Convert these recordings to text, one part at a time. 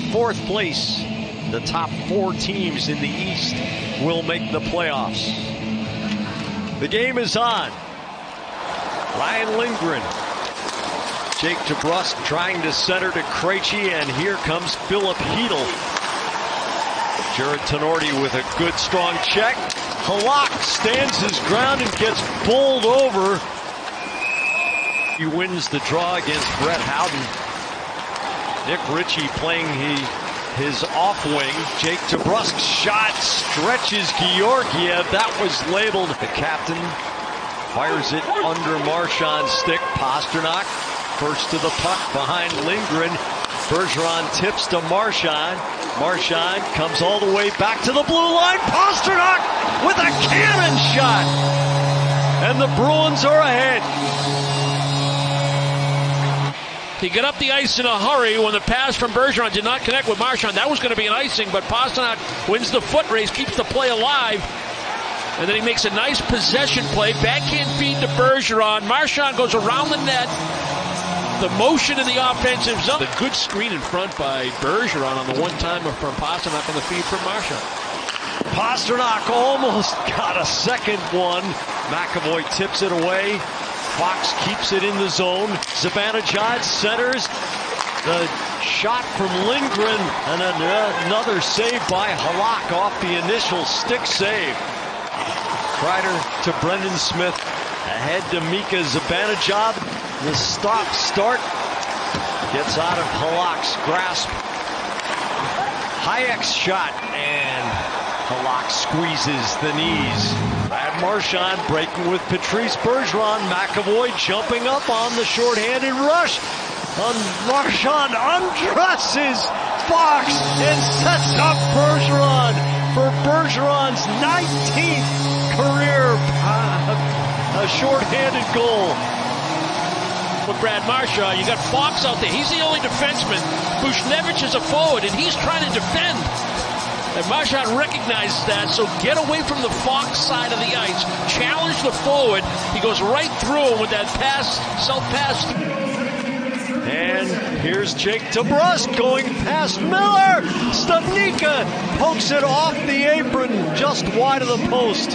fourth place. The top 4 teams in the East will make the playoffs. The game is on. Ryan Lindgren. Jake DeBrusk trying to center to Krejci, and here comes Filip Chytil. Jarred Tinordi with a good strong check. Halak stands his ground and gets bowled over. He wins the draw against Brett Howden. Nick Ritchie playing his off wing. Jake DeBrusk's shot stretches Georgiev. That was labeled. The captain fires it under Marchand's stick. Pastrnak first to the puck behind Lindgren. Bergeron tips to Marchand. Marchand comes all the way back to the blue line. Pastrnak with a cannon shot. And the Bruins are ahead. He got up the ice in a hurry when the pass from Bergeron did not connect with Marchand. That was going to be an icing, but Pastrnak wins the foot race, keeps the play alive. And then he makes a nice possession play. Backhand feed to Bergeron. Marchand goes around the net. The motion in the offensive zone. The good screen in front by Bergeron on the one-timer from Pastrnak on the feed from Marchand. Pastrnak almost got a second one. McAvoy tips it away. Fox keeps it in the zone. Zibanejad centers. The shot from Lindgren, and another save by Halak off the initial stick save. Kreider to Brendan Smith. Ahead to Mika Zibanejad. The start gets out of Halak's grasp. Hayek's shot, and Halak squeezes the knees. Brad Marchand breaking with Patrice Bergeron. McAvoy jumping up on the shorthanded rush. Marchand undresses Fox and sets up Bergeron for Bergeron's 19th career shorthanded goal. With Brad Marchand, you got Fox out there. He's the only defenseman. Buchnevich is a forward, and he's trying to defend. And Marchand recognizes that, so get away from the Fox side of the ice. Challenge the forward. He goes right through him with that pass, self-pass. And here's Jake DeBrusk going past Miller. Stupnicka pokes it off the apron just wide of the post.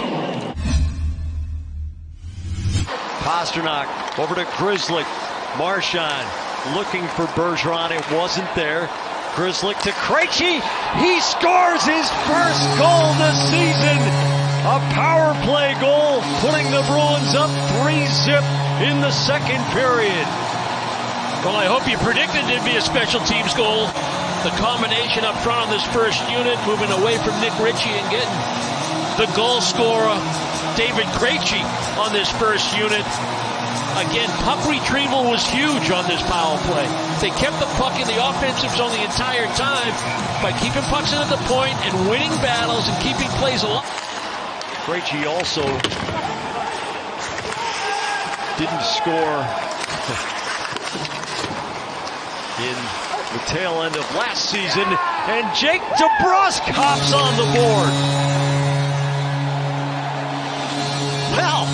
Pastrnak over to Grzelcyk. Marchand looking for Bergeron. It wasn't there. Grzelcyk to Krejci. He scores his first goal this season. A power play goal, putting the Bruins up 3-0 in the second period. Well, I hope you predicted it'd be a special teams goal. The combination up front on this first unit, moving away from Nick Ritchie and getting the goal scorer, David Krejci, on this first unit. Again, puck retrieval was huge on this power play. They kept the puck in the offensive zone the entire time by keeping pucks in at the point and winning battles and keeping plays alive. Krejci also didn't score in the tail end of last season, and Jake DeBrusk hops on the board. Well,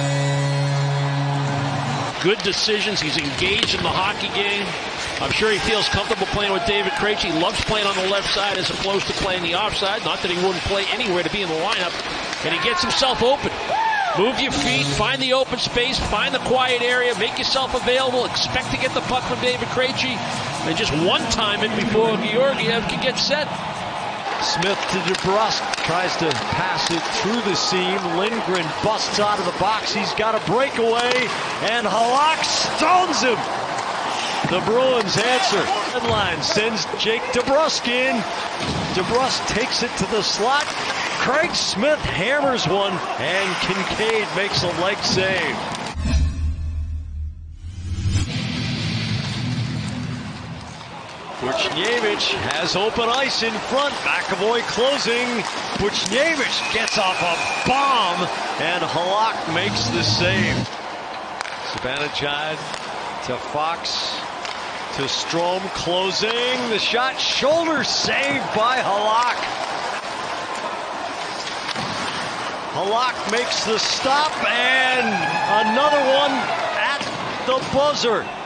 good decisions. He's engaged in the hockey game. I'm sure he feels comfortable playing with David Krejci. He loves playing on the left side as opposed to playing the offside. Not that he wouldn't play anywhere to be in the lineup. And he gets himself open. Move your feet, find the open space, find the quiet area, make yourself available, expect to get the puck from David Krejci, and just one-time it before Georgiev can get set. Smith to DeBrusk, tries to pass it through the seam. Lindgren busts out of the box. He's got a breakaway, and Halak stones him. The Bruins answer. Headline sends Jake DeBrusk in. DeBrusk takes it to the slot. Craig Smith hammers one, and Kincaid makes a leg save. Buchnevich has open ice in front. McAvoy closing. Buchnevich gets off a bomb, and Halak makes the save. Zibanejad to Fox to Strome closing. The shot, shoulder save by Halak. Halak makes the stop, and another one at the buzzer.